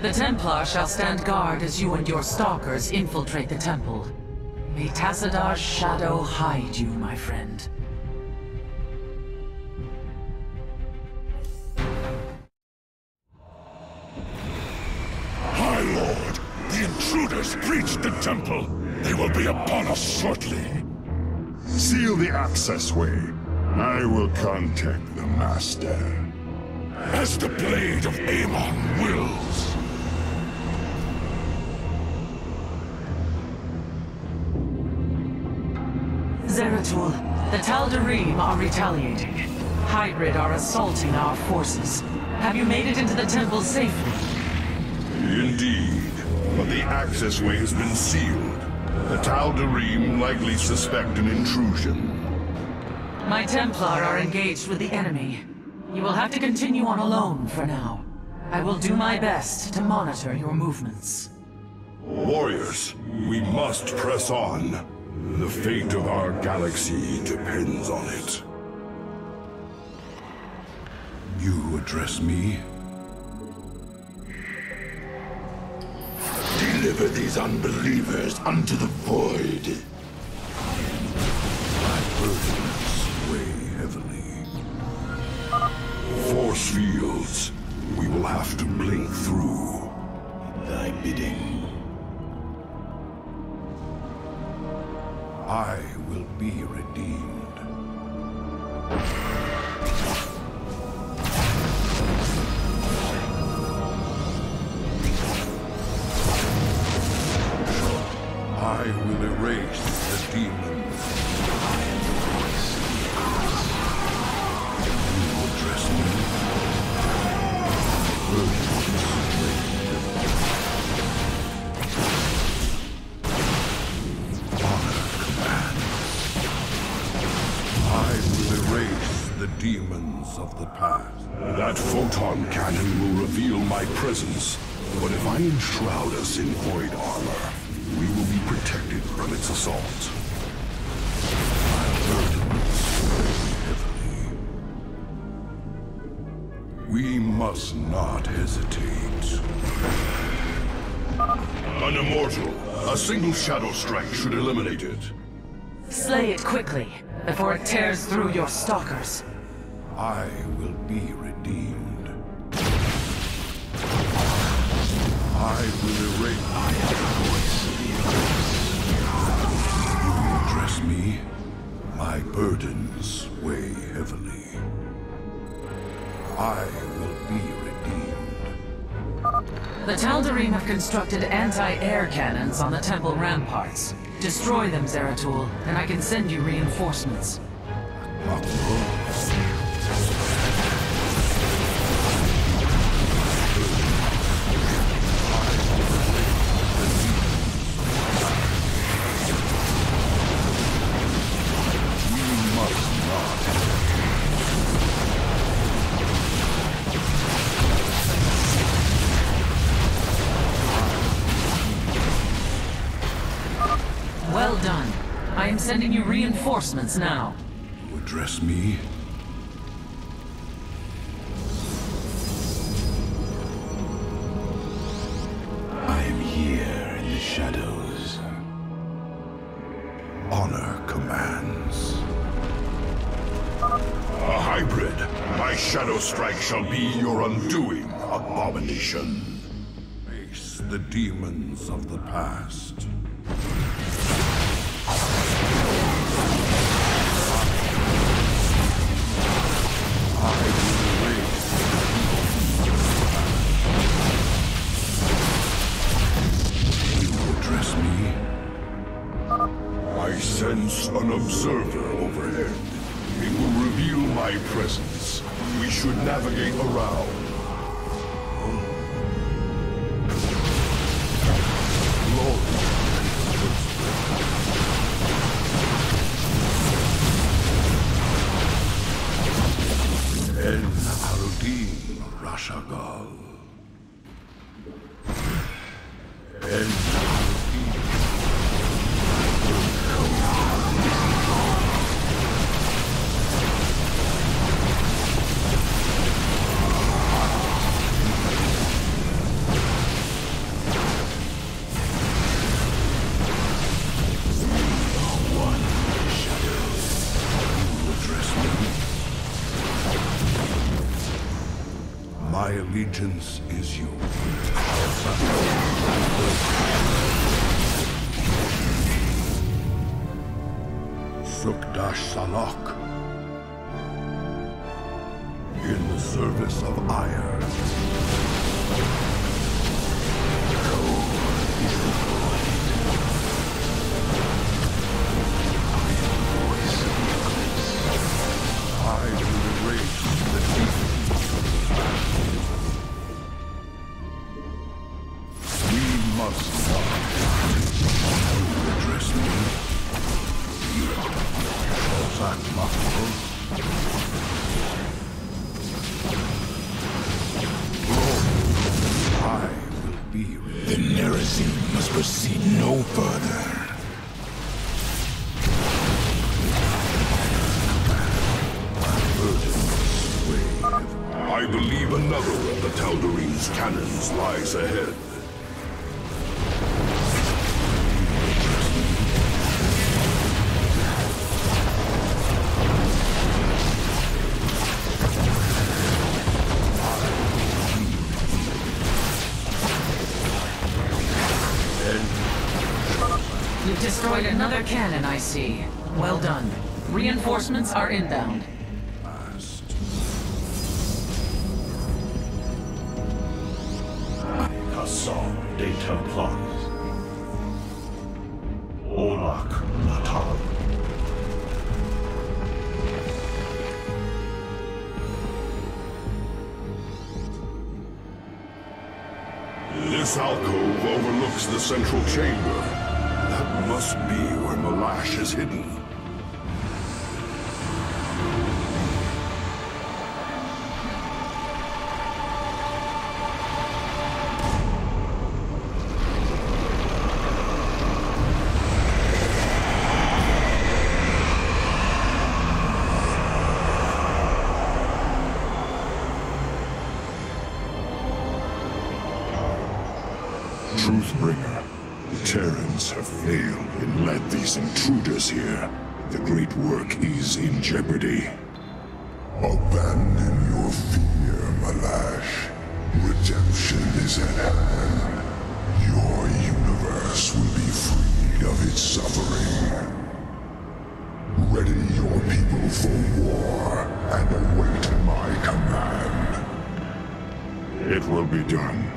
The Templar shall stand guard as you and your stalkers infiltrate the temple. May Tassadar's shadow hide you, my friend. My lord, the intruders breached the temple. They will be upon us shortly. Seal the access way. I will contact the Master. As the blade of Amon wills. Zeratul, the Tal'Darim are retaliating. Hybrid are assaulting our forces. Have you made it into the temple safely? Indeed, but the access way has been sealed. The Tal'Darim likely suspect an intrusion. My Templar are engaged with the enemy. You will have to continue on alone for now. I will do my best to monitor your movements. Warriors, we must press on. The fate of our galaxy depends on it. You address me? Deliver these unbelievers unto the void. My burdens weigh heavily. Force fields. We will have to blink through. Thy bidding. I will be redeemed. I will erase the demons. You address me. I will erase the demons of the past. That photon cannon will reveal my presence, but if I enshroud us in void armor, we will be protected from its assault. My burdens weigh heavily. We must not hesitate. An immortal. A single shadow strike should eliminate it. Slay it quickly, before it tears through your stalkers. I will be redeemed. I will erase. I have a voice. You address me. My burdens weigh heavily. I will be redeemed. The Tal'Darim have constructed anti-air cannons on the temple ramparts. Destroy them, Zeratul, and I can send you reinforcements. Well done. I am sending you reinforcements now. You address me? I am here in the shadows. Honor commands. A hybrid. My shadow strike shall be your undoing, abomination. Face the demons of the past. I sense an observer overhead. It will reveal my presence. We should navigate around. Glory. En Arudin Rashagal. En I allegiance is yours. Sukdash Salak. In the service of Ire. I will erase the demons. We must not address me. Shazak Makro. I will be. The Nerazim must proceed no further. I believe another of the Tal'Darim's cannons lies ahead. You've destroyed another cannon, I see. Well done. Reinforcements are inbound. Hassan de Templars. Olak Natal. This alcove overlooks the central chamber. That must be where Malash is hidden. Truthbringer, the Terrans have failed and led these intruders here. The great work is in jeopardy. Abandon your fear, Malash. Redemption is at hand. Your universe will be freed of its suffering. Ready your people for war and await my command. It will be done.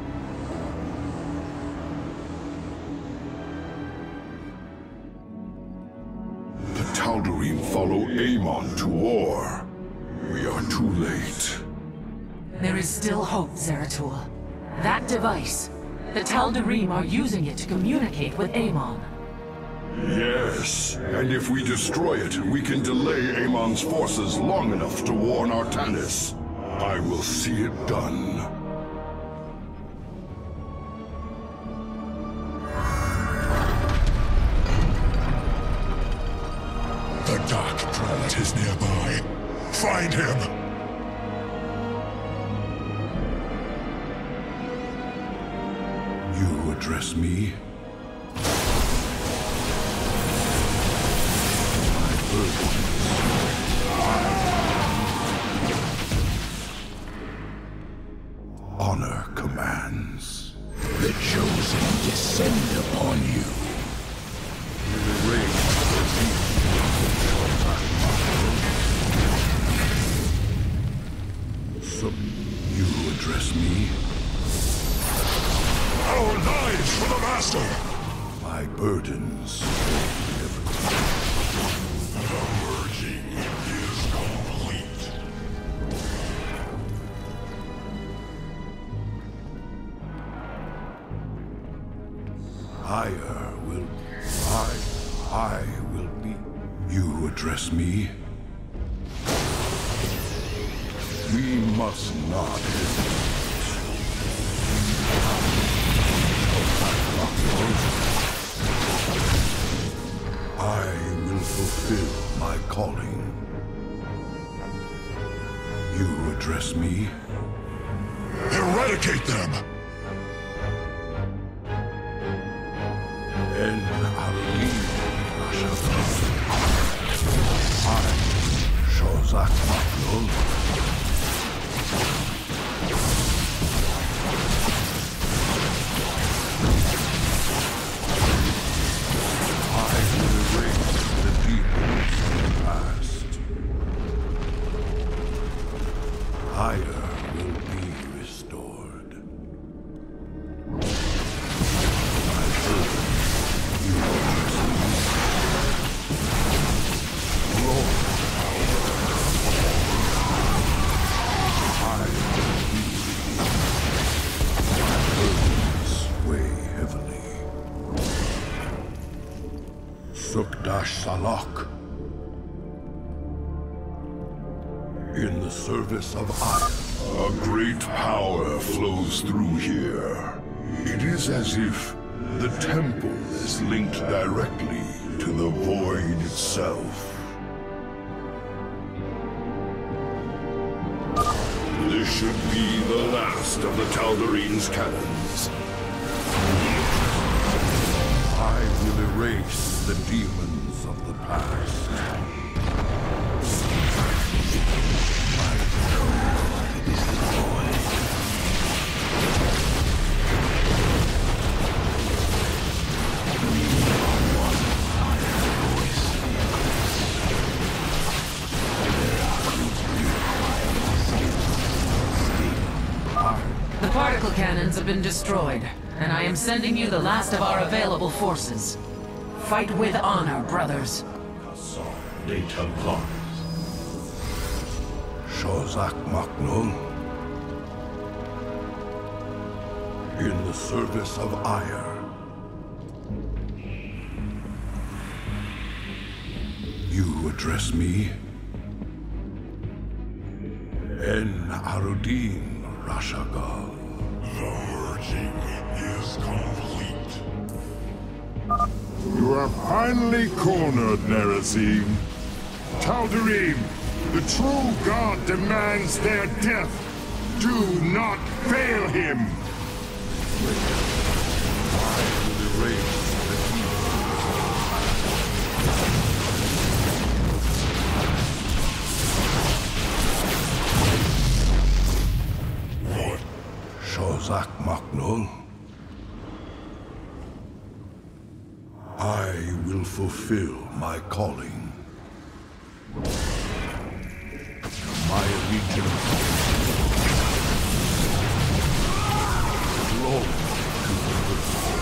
Tal'Darim follow Amon to war. We are too late. There is still hope, Zeratul. That device, the Tal'Darim are using it to communicate with Amon. Yes, and if we destroy it, we can delay Amon's forces long enough to warn Artanis. I will see it done. The Dark Prelate is nearby. Find him! You address me? Honor commands. The Chosen descend upon you. So, you address me? Our lives for the Master! My burdens. The merging is complete. Higher will... I will be... You address me? We must not hesitate. I will fulfill my calling. You address me? Eradicate them! And I'll leave I, Shazak Maklul. Sukdash Salak. In the service of I. A great power flows through here. It is as if the temple is linked directly to the void itself. This should be the last of the Tal'Darine's cannons. I will erase the demons of the past. My code is the void. We are one final voice. There are The particle cannons have been destroyed, and I am sending you the last of our available forces. Fight with honor, brothers. Des Templars. Shozak Maknul. In the service of Ire. You address me? En Arudin Rashagal. The purging is complete. You are finally cornered, Nerazim. Tal'Darim, the true god demands their death. Do not fail him! I will erase the What? Shozak Maknul. I will fulfill my calling. My allegiance. Glory to the Earth.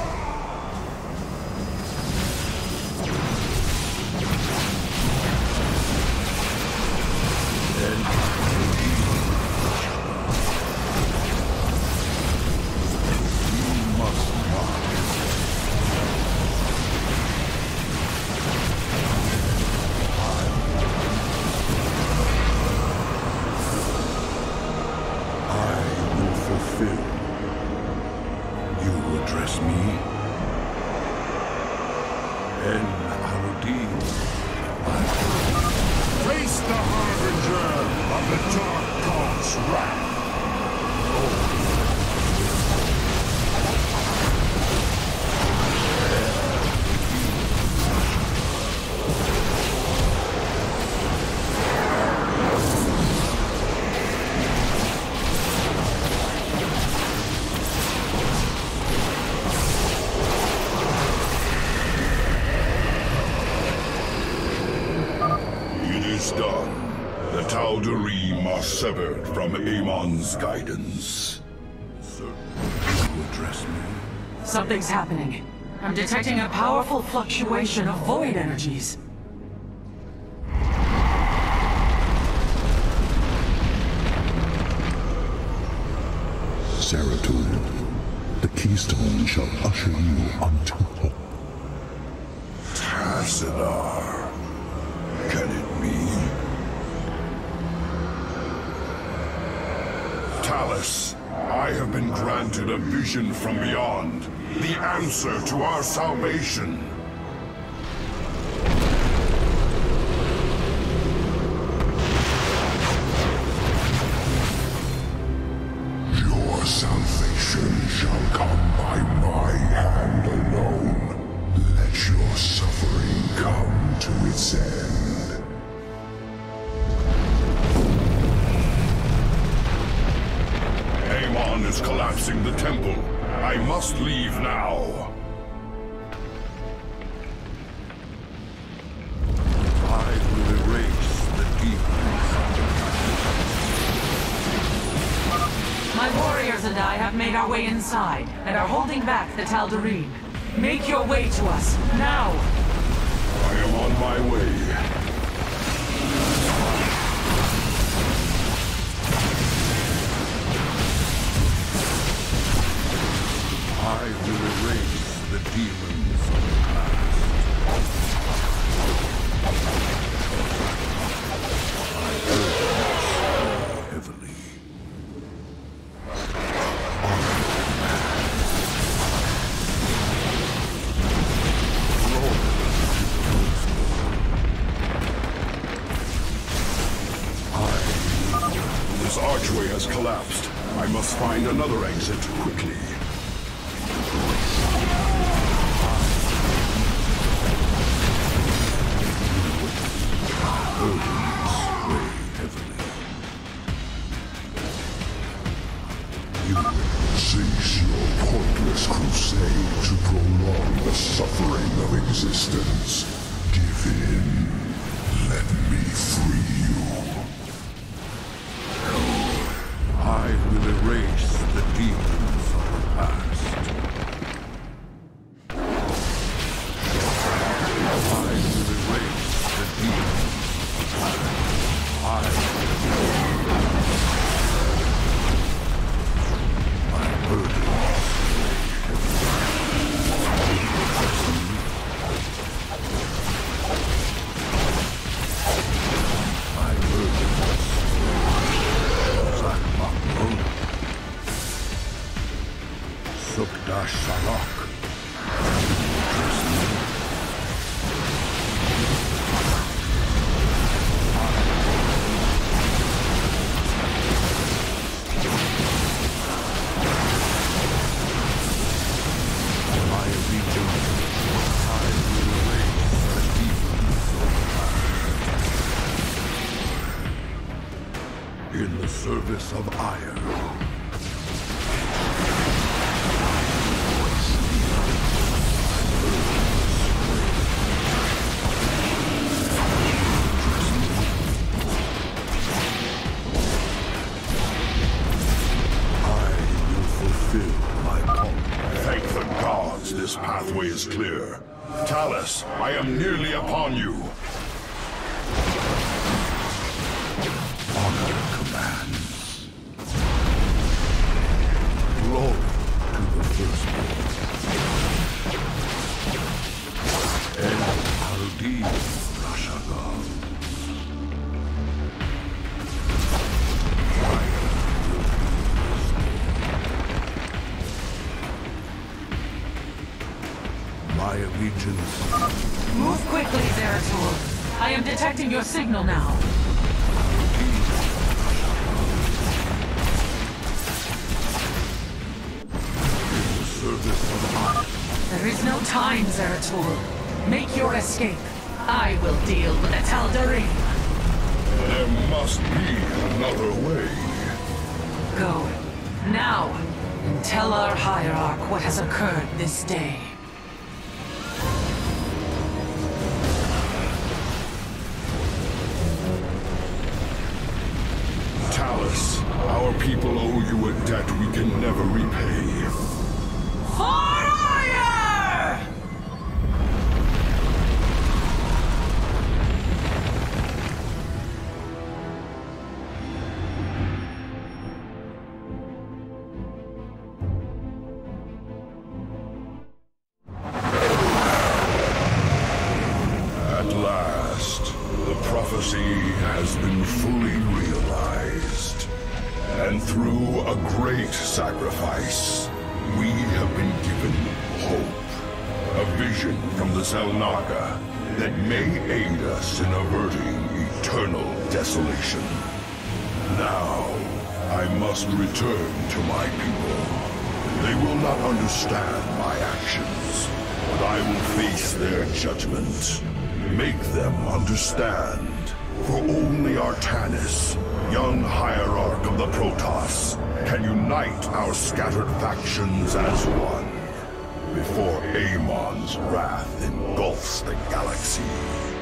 You must not. Fulfill. You address me? En Arudin. Face the harbinger of the Dark God's wrath! Done. The Tal'Darim are severed from Amon's guidance. Sir, you address me? Something's happening. I'm detecting a powerful fluctuation of void energies. Zeratul, the keystone shall usher you on top. Tassadar. Can it be? Talus, I have been granted a vision from beyond. The answer to our salvation. Your salvation shall come by my hand alone. Let your suffering come to its end. Amon is collapsing the temple. I must leave now. I will erase the demons. My warriors and I have made our way inside, and are holding back the Tal'Darim. Make your way to us, now! I am on my way. I will erase the demons of the past. find another exit quickly. Burdens weigh heavily. You cease your pointless crusade to prolong the suffering of existence. Give in. Let me free you. I will erase the demons of the past. I will erase the demons of the past. My burdens my burdens Sukda Shalak. My allegiance, I will erase the demons of the past. In the service of Ire. This pathway is clear. Talus, I am nearly upon you. Honor commands. Glory to the firstborn. El Haldi Rashagal. My allegiance. Move quickly, Zeratul. I am detecting your signal now. In the service of I. There is no time, Zeratul. Make your escape. I will deal with the Tal'Darim. There must be another way. Go. Now. And tell our hierarch what has occurred this day. Talus, our people owe you a debt we can never repay. For Ire! At last, the prophecy has been fully realized. And through a great sacrifice, we have been given hope. A vision from the Selnaga that may aid us in averting eternal desolation. Now, I must return to my people. They will not understand my actions, but I will face their judgment. Make them understand. For only Artanis, young hierarch of the Protoss, can unite our scattered factions as one, before Amon's wrath engulfs the galaxy.